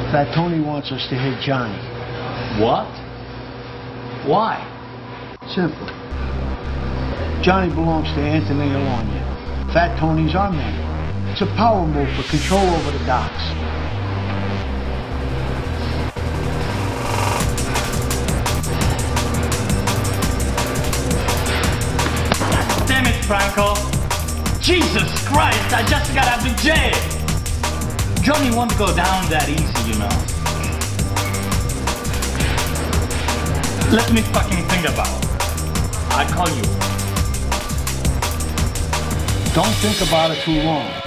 Fat Tony wants us to hit Johnny. What? Why? Simple. Johnny belongs to Anthony Alagna. Fat Tony's our man. It's a power move for control over the docks. God damn it, Franco! Jesus Christ, I just got out of jail! Johnny won't go down that easy, you know. Let me fucking think about it. I'll call you. Don't think about it too long.